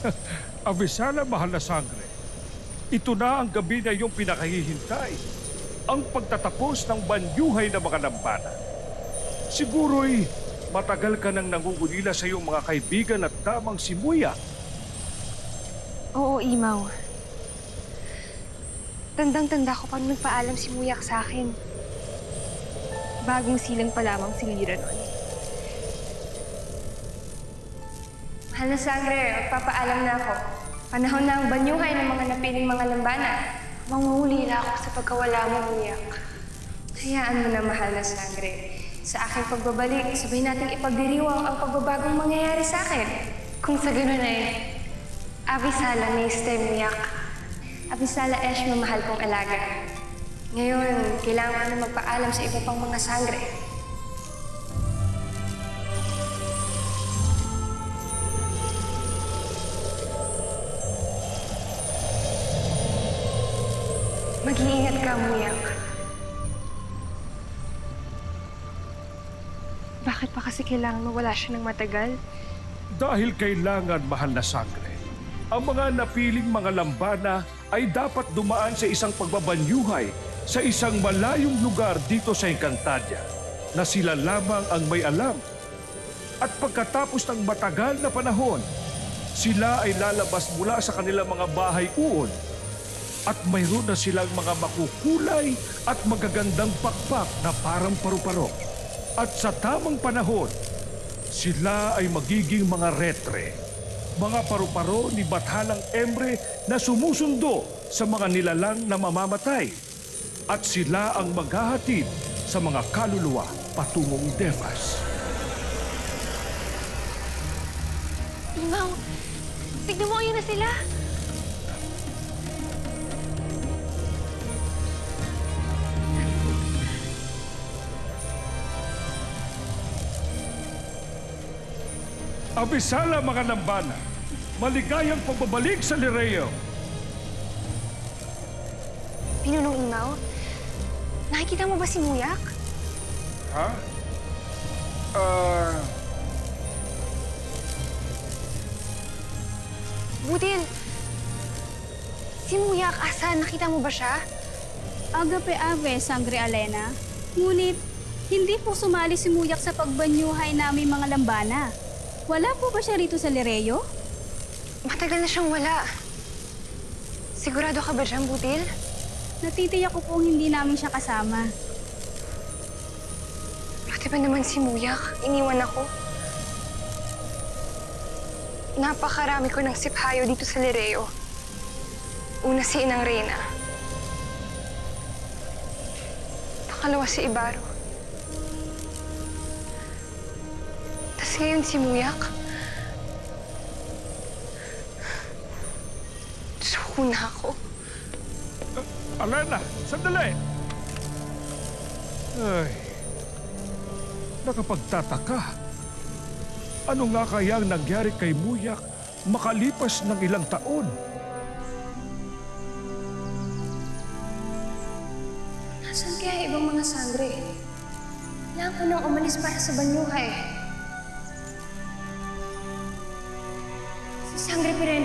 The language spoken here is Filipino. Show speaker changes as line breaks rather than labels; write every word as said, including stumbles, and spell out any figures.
Abisala, mahal na sangre. Ito na ang gabi na iyong pinakahihintay. Ang pagtatapos ng banyuhay na mga lampanan. Siguro'y matagal ka nang nangungulila sa iyong mga kaibigan at damang si Muya.
Oo, Imaw. Tandang-tanda ko pa nung nagpaalam si Muyak sa akin. Bagong silang pa lamang si Lira noon. Mahal na sangre, magpapaalam na ako. Panahon na ang banyuhay ng mga napiling mga lambana. Mangungulila ako sa pagkawala mo, Muyak. Hayaan mo na, mahal na sangre. Sa aking pagbabalik, sabay nating ipagdiriwang ang pagbabagong mangyayari sa akin. Kung sa ganun ay, Abisala, mister Muyak. Abisala, Esh, mamahal kong alaga. Ngayon, kailangan na magpaalam sa iba pang mga sangre. Mag-iingat ka, Muyak. Bakit pa kasi kailangan mawala siya ng matagal?
Dahil kailangan, mahal na sangre. Ang mga napiling mga lambana ay dapat dumaan sa isang pagbabanyuhay sa isang malayong lugar dito sa Encantadia na sila lamang ang may alam. At pagkatapos ng matagal na panahon, sila ay lalabas mula sa kanilang mga bahay-uon at mayroon na silang mga makukulay at magagandang pakpak na parang paru-paro. At sa tamang panahon, sila ay magiging mga retre, mga paru-paro ni Bathalang Emre na sumusundo sa mga nilalang na mamamatay. At sila ang maghahatid sa mga kaluluwa patungong Devas.
Imaw, tignan mo, ayun na sila.
Abisala, mga lambana, maligayang pagbabalik sa Lireo.
Pinunong Imaw, nakikita mo ba si Muyak?
Ha? Ah...
Butil, si Muyak, asan? Nakita mo ba siya?
Agape-ave, Sangre Alena. Ngunit, hindi po sumali si Muyak sa pagbanyuhay naming mga lambana. Wala po ba siya rito sa Lireo?
Matagal na siyang wala. Sigurado ka ba dyan, Butil?
Natitiyak ko pong hindi namin siya kasama.
Pati ba naman si Muyak? Iniwan ako. Napakarami ko ng siphayo dito sa Lireo. Una si Inang Reyna. Pakalawa si Ibaro. Tapos ngayon si Muyak. Suko na ako.
Uh, Alena, sandali! Ay, nakapagtataka. Ano nga kaya ang nangyari kay Muyak makalipas ng ilang taon?
Nasaan kaya ibang mga sangre? Kailangan ko nang umalis para sa banyuhay. Si Sangre Pirena